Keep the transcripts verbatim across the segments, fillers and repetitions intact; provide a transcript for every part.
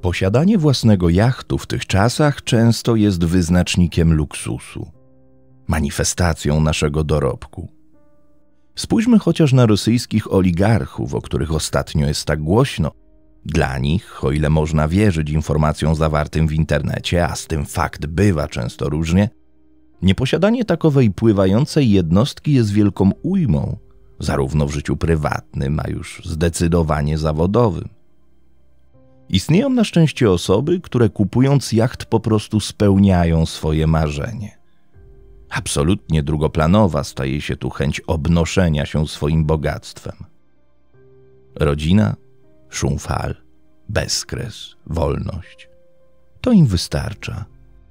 Posiadanie własnego jachtu w tych czasach często jest wyznacznikiem luksusu, manifestacją naszego dorobku. Spójrzmy chociaż na rosyjskich oligarchów, o których ostatnio jest tak głośno. Dla nich, o ile można wierzyć informacjom zawartym w internecie, a z tym fakt bywa często różnie, nieposiadanie takowej pływającej jednostki jest wielką ujmą, zarówno w życiu prywatnym, a już zdecydowanie zawodowym. Istnieją na szczęście osoby, które kupując jacht po prostu spełniają swoje marzenie. Absolutnie drugoplanowa staje się tu chęć obnoszenia się swoim bogactwem. Rodzina, szum fal, bezkres, wolność. To im wystarcza.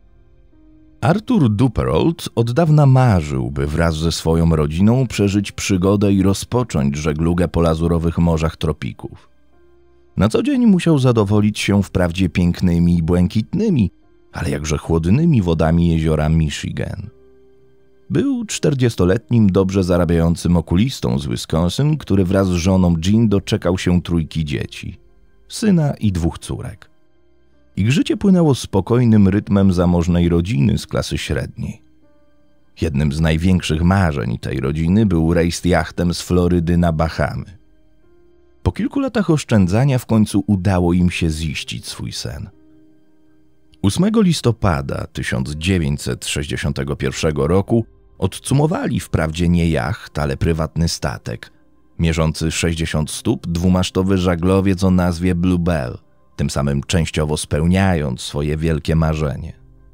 Arthur Duperrault od dawna marzył, by wraz ze swoją rodziną przeżyć przygodę i rozpocząć żeglugę po lazurowych morzach tropików. Na co dzień musiał zadowolić się wprawdzie pięknymi i błękitnymi, ale jakże chłodnymi wodami jeziora Michigan. Był czterdziestoletnim, dobrze zarabiającym okulistą z Wisconsin, który wraz z żoną Jean doczekał się trójki dzieci, syna i dwóch córek. Ich życie płynęło spokojnym rytmem zamożnej rodziny z klasy średniej. Jednym z największych marzeń tej rodziny był rejs jachtem z Florydy na Bahamy. Po kilku latach oszczędzania w końcu udało im się ziścić swój sen. ósmego listopada tysiąc dziewięćset sześćdziesiątego pierwszego roku odcumowali wprawdzie nie jacht, ale prywatny statek, mierzący sześćdziesiąt stóp dwumasztowy żaglowiec o nazwie Bluebell, tym samym częściowo spełniając swoje wielkie marzenie.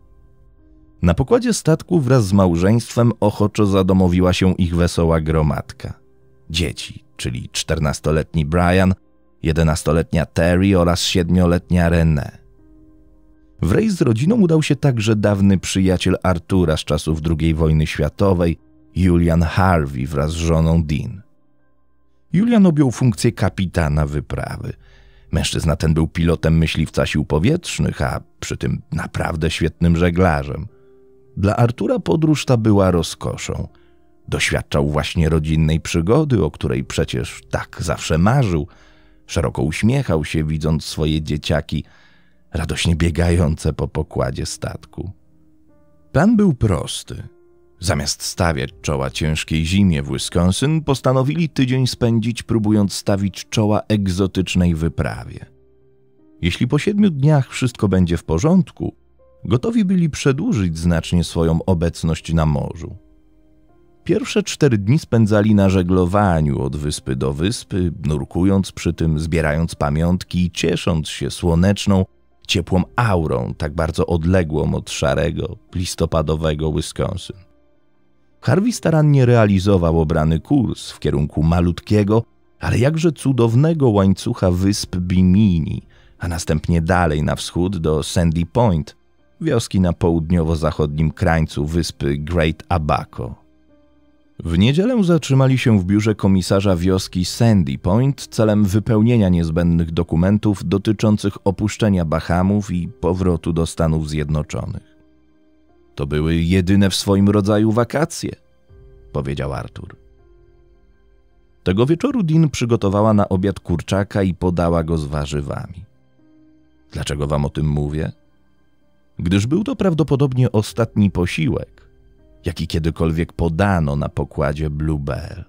Na pokładzie statku wraz z małżeństwem ochoczo zadomowiła się ich wesoła gromadka. Dzieci, czyli czternastoletni Brian, jedenastoletnia Terry oraz siedmioletnia Renée. W rejs z rodziną udał się także dawny przyjaciel Artura z czasów drugiej wojny światowej, Julian Harvey wraz z żoną Dean. Julian objął funkcję kapitana wyprawy. Mężczyzna ten był pilotem myśliwca sił powietrznych, a przy tym naprawdę świetnym żeglarzem. Dla Artura podróż ta była rozkoszą. Doświadczał właśnie rodzinnej przygody, o której przecież tak zawsze marzył. Szeroko uśmiechał się, widząc swoje dzieciaki radośnie biegające po pokładzie statku. Plan był prosty. Zamiast stawiać czoła ciężkiej zimie w Wisconsin, postanowili tydzień spędzić, próbując stawić czoła egzotycznej wyprawie. Jeśli po siedmiu dniach wszystko będzie w porządku, gotowi byli przedłużyć znacznie swoją obecność na morzu. Pierwsze cztery dni spędzali na żeglowaniu od wyspy do wyspy, nurkując przy tym, zbierając pamiątki i ciesząc się słoneczną, ciepłą aurą, tak bardzo odległą od szarego, listopadowego Wisconsin. Harvey starannie realizował obrany kurs w kierunku malutkiego, ale jakże cudownego łańcucha wysp Bimini, a następnie dalej na wschód do Sandy Point, wioski na południowo-zachodnim krańcu wyspy Great Abaco. W niedzielę zatrzymali się w biurze komisarza wioski Sandy Point celem wypełnienia niezbędnych dokumentów dotyczących opuszczenia Bahamów i powrotu do Stanów Zjednoczonych. To były jedyne w swoim rodzaju wakacje, powiedział Arthur. Tego wieczoru Dean przygotowała na obiad kurczaka i podała go z warzywami. Dlaczego wam o tym mówię? Gdyż był to prawdopodobnie ostatni posiłek, jaki kiedykolwiek podano na pokładzie Bluebell.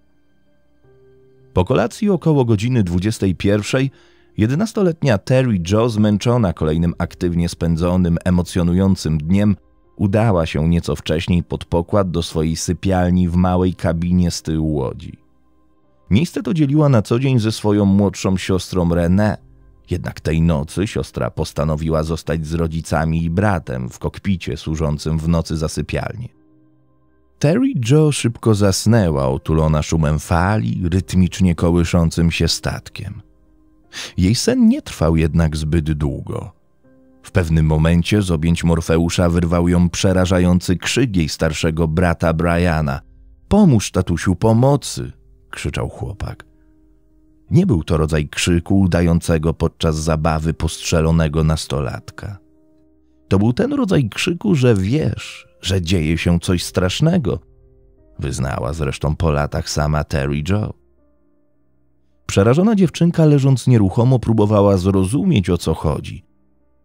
Po kolacji około godziny dwudziestej pierwszej jedenastoletnia Terry Jo, zmęczona kolejnym aktywnie spędzonym, emocjonującym dniem, udała się nieco wcześniej pod pokład do swojej sypialni w małej kabinie z tyłu łodzi. Miejsce to dzieliła na co dzień ze swoją młodszą siostrą Renée, jednak tej nocy siostra postanowiła zostać z rodzicami i bratem w kokpicie służącym w nocy za sypialnię. Terry Jo szybko zasnęła, otulona szumem fali, rytmicznie kołyszącym się statkiem. Jej sen nie trwał jednak zbyt długo. W pewnym momencie z objęć Morfeusza wyrwał ją przerażający krzyk jej starszego brata Briana. – Pomóż, tatusiu, pomocy! – krzyczał chłopak. Nie był to rodzaj krzyku udającego podczas zabawy postrzelonego nastolatka. To był ten rodzaj krzyku, że wiesz, że dzieje się coś strasznego, wyznała zresztą po latach sama Terry Jo. Przerażona dziewczynka, leżąc nieruchomo, próbowała zrozumieć, o co chodzi.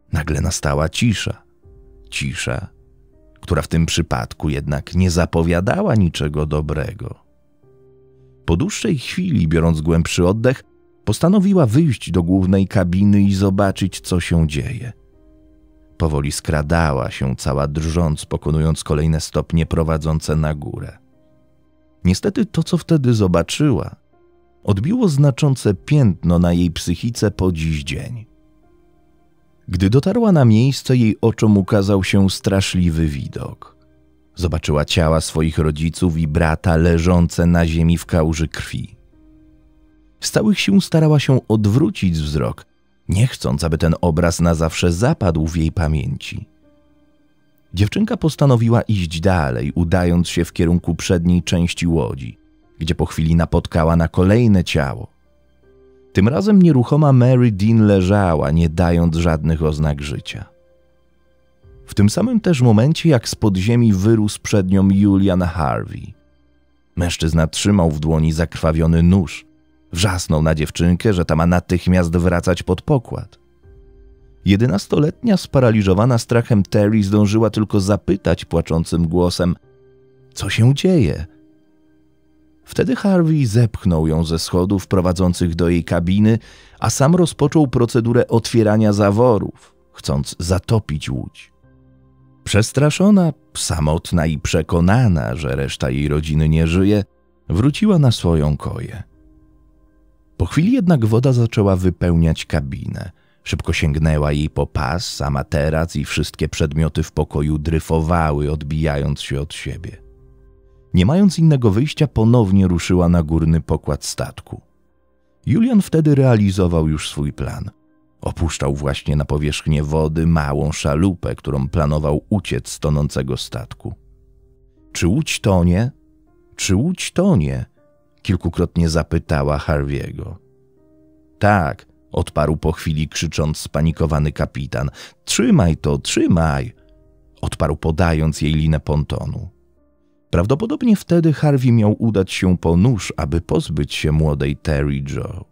Nagle nastała cisza. Cisza, która w tym przypadku jednak nie zapowiadała niczego dobrego. Po dłuższej chwili, biorąc głębszy oddech, postanowiła wyjść do głównej kabiny i zobaczyć, co się dzieje. Powoli skradała się, cała drżąc, pokonując kolejne stopnie prowadzące na górę. Niestety to, co wtedy zobaczyła, odbiło znaczące piętno na jej psychice po dziś dzień. Gdy dotarła na miejsce, jej oczom ukazał się straszliwy widok. Zobaczyła ciała swoich rodziców i brata leżące na ziemi w kałuży krwi. Z całych sił starała się odwrócić wzrok, nie chcąc, aby ten obraz na zawsze zapadł w jej pamięci. Dziewczynka postanowiła iść dalej, udając się w kierunku przedniej części łodzi, gdzie po chwili napotkała na kolejne ciało. Tym razem nieruchoma Mary Dean leżała, nie dając żadnych oznak życia. W tym samym też momencie, jak z podziemi wyrósł przed nią Julian Harvey. Mężczyzna trzymał w dłoni zakrwawiony nóż. Wrzasnął na dziewczynkę, że ta ma natychmiast wracać pod pokład. Jedenastoletnia, sparaliżowana strachem Terry zdążyła tylko zapytać płaczącym głosem: co się dzieje? Wtedy Harvey zepchnął ją ze schodów prowadzących do jej kabiny, a sam rozpoczął procedurę otwierania zaworów, chcąc zatopić łódź. Przestraszona, samotna i przekonana, że reszta jej rodziny nie żyje, wróciła na swoją koję. Po chwili jednak woda zaczęła wypełniać kabinę. Szybko sięgnęła jej po pas, a materac i wszystkie przedmioty w pokoju dryfowały, odbijając się od siebie. Nie mając innego wyjścia, ponownie ruszyła na górny pokład statku. Julian wtedy realizował już swój plan. Opuszczał właśnie na powierzchnię wody małą szalupę, którą planował uciec z tonącego statku. Czy łódź tonie? Czy łódź tonie? Kilkukrotnie zapytała Harvey'ego. Tak, odparł po chwili, krzycząc spanikowany kapitan. Trzymaj to, trzymaj! Odparł, podając jej linę pontonu. Prawdopodobnie wtedy Harvey miał udać się po nóż, aby pozbyć się młodej Terry Jo.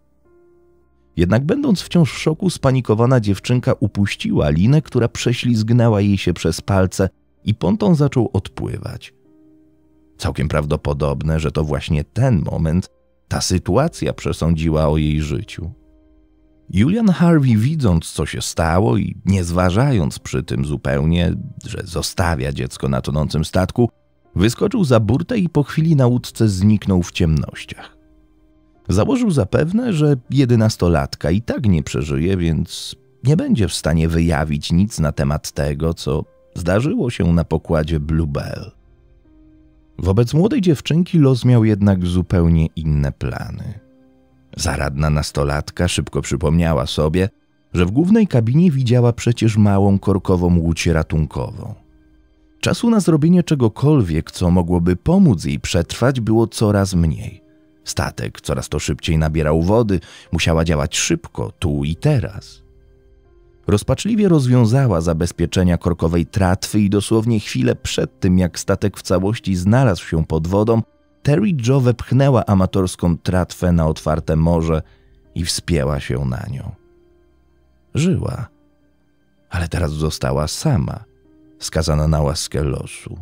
Jednak będąc wciąż w szoku, spanikowana dziewczynka upuściła linę, która prześlizgnęła jej się przez palce i ponton zaczął odpływać. Całkiem prawdopodobne, że to właśnie ten moment, ta sytuacja przesądziła o jej życiu. Julian Harvey, widząc, co się stało i nie zważając przy tym zupełnie, że zostawia dziecko na tonącym statku, wyskoczył za burtę i po chwili na łódce zniknął w ciemnościach. Założył zapewne, że jedenastolatka i tak nie przeżyje, więc nie będzie w stanie wyjawić nic na temat tego, co zdarzyło się na pokładzie Bluebell. Wobec młodej dziewczynki los miał jednak zupełnie inne plany. Zaradna nastolatka szybko przypomniała sobie, że w głównej kabinie widziała przecież małą korkową łódź ratunkową. Czasu na zrobienie czegokolwiek, co mogłoby pomóc jej przetrwać, było coraz mniej. Statek coraz to szybciej nabierał wody, musiała działać szybko, tu i teraz. Rozpaczliwie rozwiązała zabezpieczenia korkowej tratwy i dosłownie chwilę przed tym, jak statek w całości znalazł się pod wodą, Terry Jo wepchnęła amatorską tratwę na otwarte morze i wspięła się na nią. Żyła, ale teraz została sama, skazana na łaskę losu.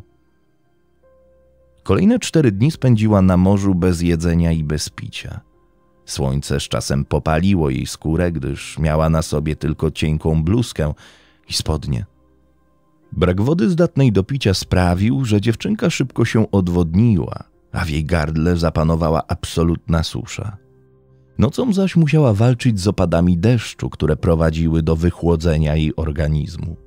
Kolejne cztery dni spędziła na morzu bez jedzenia i bez picia. Słońce z czasem popaliło jej skórę, gdyż miała na sobie tylko cienką bluzkę i spodnie. Brak wody zdatnej do picia sprawił, że dziewczynka szybko się odwodniła, a w jej gardle zapanowała absolutna susza. Nocą zaś musiała walczyć z opadami deszczu, które prowadziły do wychłodzenia jej organizmu.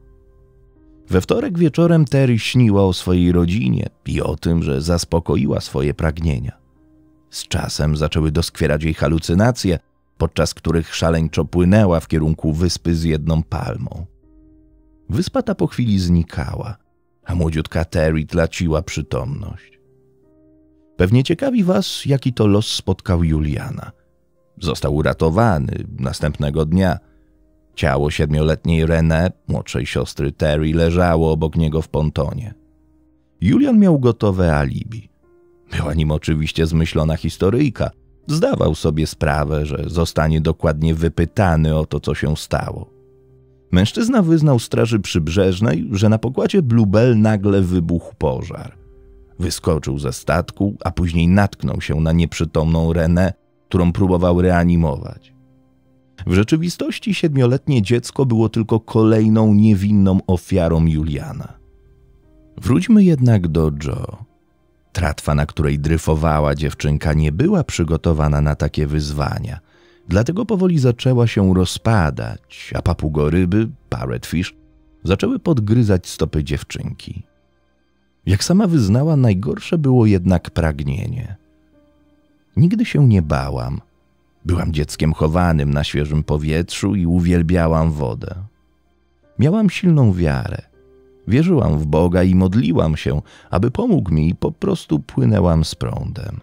We wtorek wieczorem Terry śniła o swojej rodzinie i o tym, że zaspokoiła swoje pragnienia. Z czasem zaczęły doskwierać jej halucynacje, podczas których szaleńczo płynęła w kierunku wyspy z jedną palmą. Wyspa ta po chwili znikała, a młodziutka Terry traciła przytomność. Pewnie ciekawi was, jaki to los spotkał Juliana. Został uratowany następnego dnia. Ciało siedmioletniej Renée, młodszej siostry Terry, leżało obok niego w pontonie. Julian miał gotowe alibi. Była nim oczywiście zmyślona historyjka. Zdawał sobie sprawę, że zostanie dokładnie wypytany o to, co się stało. Mężczyzna wyznał straży przybrzeżnej, że na pokładzie Bluebell nagle wybuchł pożar. Wyskoczył ze statku, a później natknął się na nieprzytomną Renée, którą próbował reanimować. W rzeczywistości siedmioletnie dziecko było tylko kolejną niewinną ofiarą Juliana. Wróćmy jednak do Jo. Tratwa, na której dryfowała dziewczynka, nie była przygotowana na takie wyzwania, dlatego powoli zaczęła się rozpadać, a papugoryby, parrotfish, zaczęły podgryzać stopy dziewczynki. Jak sama wyznała, najgorsze było jednak pragnienie. Nigdy się nie bałam. Byłam dzieckiem chowanym na świeżym powietrzu i uwielbiałam wodę. Miałam silną wiarę. Wierzyłam w Boga i modliłam się, aby pomógł mi i po prostu płynęłam z prądem.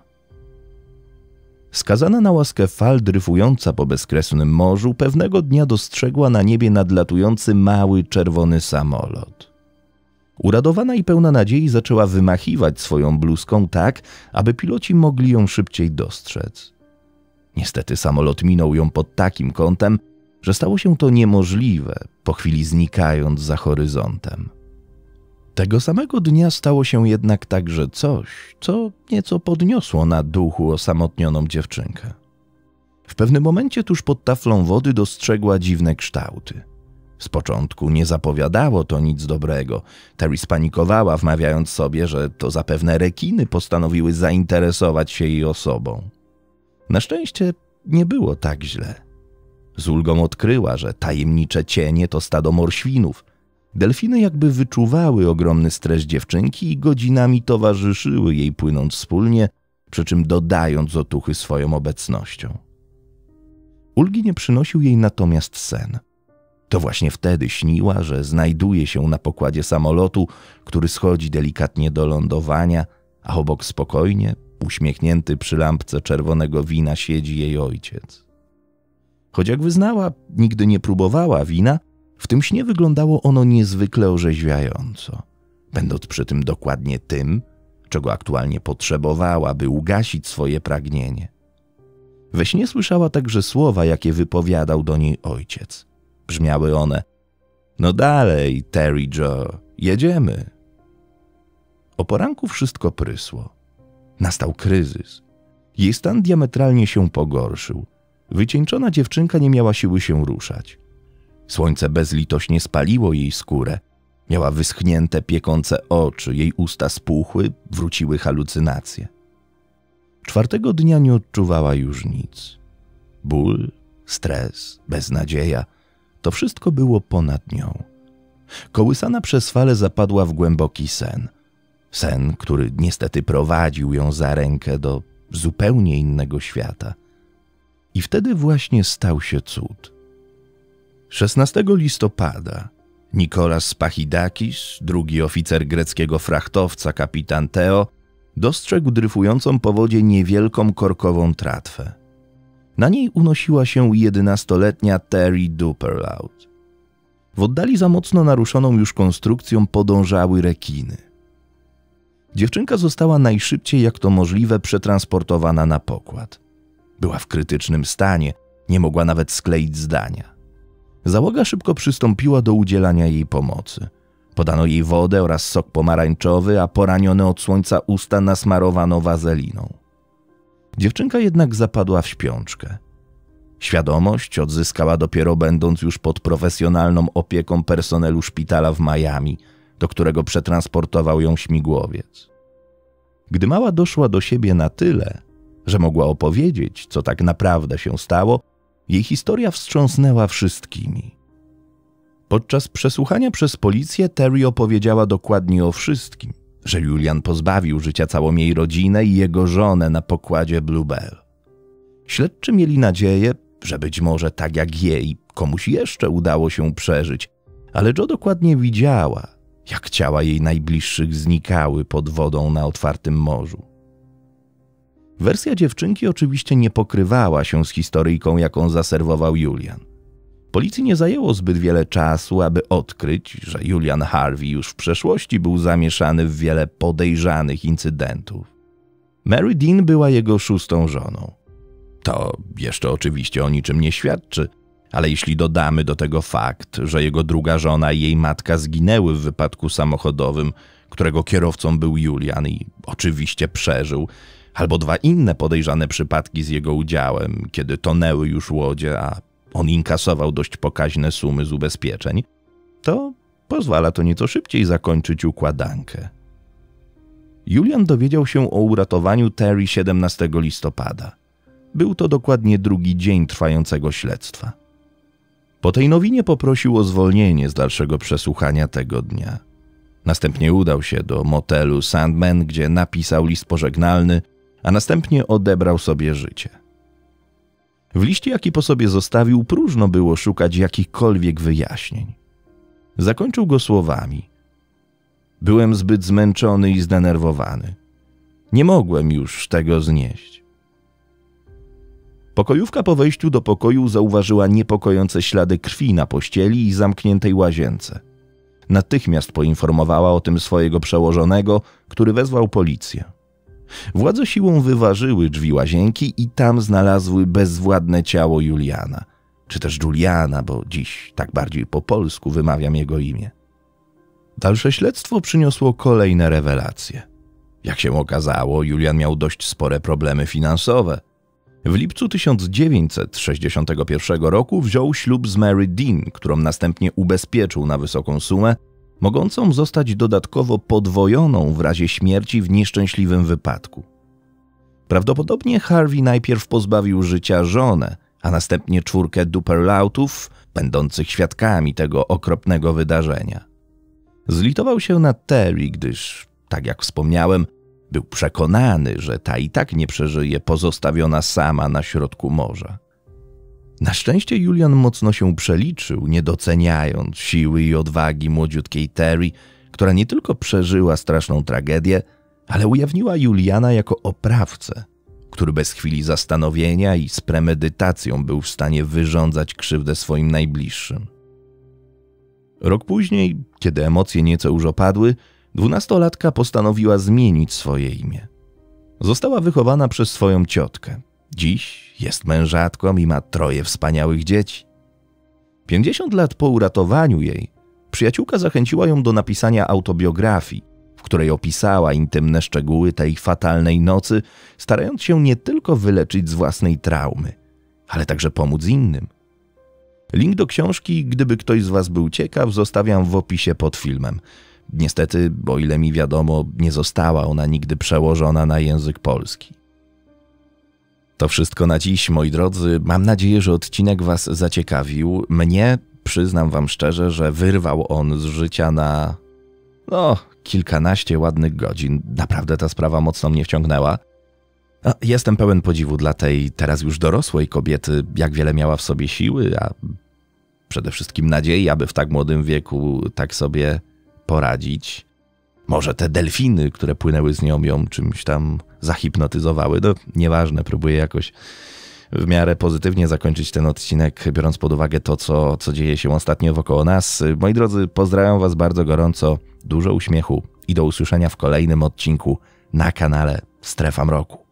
Skazana na łaskę fal, dryfująca po bezkresnym morzu, pewnego dnia dostrzegła na niebie nadlatujący mały czerwony samolot. Uradowana i pełna nadziei zaczęła wymachiwać swoją bluzką tak, aby piloci mogli ją szybciej dostrzec. Niestety samolot minął ją pod takim kątem, że stało się to niemożliwe, po chwili znikając za horyzontem. Tego samego dnia stało się jednak także coś, co nieco podniosło na duchu osamotnioną dziewczynkę. W pewnym momencie tuż pod taflą wody dostrzegła dziwne kształty. Z początku nie zapowiadało to nic dobrego. Terry spanikowała, wmawiając sobie, że to zapewne rekiny postanowiły zainteresować się jej osobą. Na szczęście nie było tak źle. Z ulgą odkryła, że tajemnicze cienie to stado morświnów. Delfiny jakby wyczuwały ogromny stres dziewczynki i godzinami towarzyszyły jej, płynąc wspólnie, przy czym dodając otuchy swoją obecnością. Ulgi nie przynosił jej natomiast sen. To właśnie wtedy śniła, że znajduje się na pokładzie samolotu, który schodzi delikatnie do lądowania, a obok spokojnie, uśmiechnięty przy lampce czerwonego wina, siedzi jej ojciec. Choć jak wyznała, nigdy nie próbowała wina, w tym śnie wyglądało ono niezwykle orzeźwiająco, będąc przy tym dokładnie tym, czego aktualnie potrzebowała, by ugasić swoje pragnienie. We śnie słyszała także słowa, jakie wypowiadał do niej ojciec. Brzmiały one: no dalej, Terry Jo, jedziemy. O poranku wszystko prysło. Nastał kryzys. Jej stan diametralnie się pogorszył. Wycieńczona dziewczynka nie miała siły się ruszać. Słońce bezlitośnie spaliło jej skórę. Miała wyschnięte, piekące oczy, jej usta spuchły, wróciły halucynacje. Czwartego dnia nie odczuwała już nic. Ból, stres, beznadzieja – to wszystko było ponad nią. Kołysana przez fale zapadła w głęboki sen. Sen, który niestety prowadził ją za rękę do zupełnie innego świata. I wtedy właśnie stał się cud. szesnastego listopada Nikolas Spachidakis, drugi oficer greckiego frachtowca, kapitan Theo, dostrzegł dryfującą po wodzie niewielką korkową tratwę. Na niej unosiła się jedenastoletnia Terry Duperlaut. W oddali za mocno naruszoną już konstrukcją podążały rekiny. Dziewczynka została najszybciej jak to możliwe przetransportowana na pokład. Była w krytycznym stanie, nie mogła nawet skleić zdania. Załoga szybko przystąpiła do udzielania jej pomocy. Podano jej wodę oraz sok pomarańczowy, a poranione od słońca usta nasmarowano wazeliną. Dziewczynka jednak zapadła w śpiączkę. Świadomość odzyskała dopiero będąc już pod profesjonalną opieką personelu szpitala w Miami, do którego przetransportował ją śmigłowiec. Gdy mała doszła do siebie na tyle, że mogła opowiedzieć, co tak naprawdę się stało, jej historia wstrząsnęła wszystkimi. Podczas przesłuchania przez policję Terry opowiedziała dokładnie o wszystkim, że Julian pozbawił życia całą jej rodzinę i jego żonę na pokładzie Bluebell. Śledczy mieli nadzieję, że być może tak jak jej, komuś jeszcze udało się przeżyć, ale Jo dokładnie widziała, jak ciała jej najbliższych znikały pod wodą na otwartym morzu. Wersja dziewczynki oczywiście nie pokrywała się z historyjką, jaką zaserwował Julian. Policji nie zajęło zbyt wiele czasu, aby odkryć, że Julian Harvey już w przeszłości był zamieszany w wiele podejrzanych incydentów. Mary Dean była jego szóstą żoną. To jeszcze oczywiście o niczym nie świadczy, Ale jeśli dodamy do tego fakt, że jego druga żona i jej matka zginęły w wypadku samochodowym, którego kierowcą był Julian i oczywiście przeżył, albo dwa inne podejrzane przypadki z jego udziałem, kiedy tonęły już łodzie, a on inkasował dość pokaźne sumy z ubezpieczeń, to pozwala to nieco szybciej zakończyć układankę. Julian dowiedział się o uratowaniu Terry siedemnastego listopada. Był to dokładnie drugi dzień trwającego śledztwa. Po tej nowinie poprosił o zwolnienie z dalszego przesłuchania tego dnia. Następnie udał się do motelu Sandman, gdzie napisał list pożegnalny, a następnie odebrał sobie życie. W liście, jaki po sobie zostawił, próżno było szukać jakichkolwiek wyjaśnień. Zakończył go słowami: byłem zbyt zmęczony i zdenerwowany. Nie mogłem już tego znieść. Pokojówka po wejściu do pokoju zauważyła niepokojące ślady krwi na pościeli i zamkniętej łazience. Natychmiast poinformowała o tym swojego przełożonego, który wezwał policję. Władze siłą wyważyły drzwi łazienki i tam znalazły bezwładne ciało Juliana. Czy też Juliana, bo dziś tak bardziej po polsku wymawiam jego imię. Dalsze śledztwo przyniosło kolejne rewelacje. Jak się okazało, Julian miał dość spore problemy finansowe. W lipcu tysiąc dziewięćset sześćdziesiątego pierwszego roku wziął ślub z Mary Dean, którą następnie ubezpieczył na wysoką sumę, mogącą zostać dodatkowo podwojoną w razie śmierci w nieszczęśliwym wypadku. Prawdopodobnie Harvey najpierw pozbawił życia żonę, a następnie czwórkę Duperlautów, będących świadkami tego okropnego wydarzenia. Zlitował się nad Terry, gdyż, tak jak wspomniałem, był przekonany, że ta i tak nie przeżyje, pozostawiona sama na środku morza. Na szczęście Julian mocno się przeliczył, nie doceniając siły i odwagi młodziutkiej Terry, która nie tylko przeżyła straszną tragedię, ale ujawniła Juliana jako oprawcę, który bez chwili zastanowienia i z premedytacją był w stanie wyrządzać krzywdę swoim najbliższym. Rok później, kiedy emocje nieco już opadły, dwunastolatka postanowiła zmienić swoje imię. Została wychowana przez swoją ciotkę. Dziś jest mężatką i ma troje wspaniałych dzieci. Pięćdziesiąt lat po uratowaniu jej, przyjaciółka zachęciła ją do napisania autobiografii, w której opisała intymne szczegóły tej fatalnej nocy, starając się nie tylko wyleczyć z własnej traumy, ale także pomóc innym. Link do książki, gdyby ktoś z was był ciekaw, zostawiam w opisie pod filmem. Niestety, o ile mi wiadomo, nie została ona nigdy przełożona na język polski. To wszystko na dziś, moi drodzy. Mam nadzieję, że odcinek was zaciekawił. Mnie, przyznam wam szczerze, że wyrwał on z życia na no, kilkanaście ładnych godzin. Naprawdę ta sprawa mocno mnie wciągnęła. Jestem pełen podziwu dla tej teraz już dorosłej kobiety, jak wiele miała w sobie siły, a przede wszystkim nadziei, aby w tak młodym wieku tak sobie poradzić. Może te delfiny, które płynęły z nią, ją czymś tam zahipnotyzowały. No, nieważne, próbuję jakoś w miarę pozytywnie zakończyć ten odcinek, biorąc pod uwagę to, co, co dzieje się ostatnio wokoło nas. Moi drodzy, pozdrawiam was bardzo gorąco, dużo uśmiechu i do usłyszenia w kolejnym odcinku na kanale Strefa Mroku.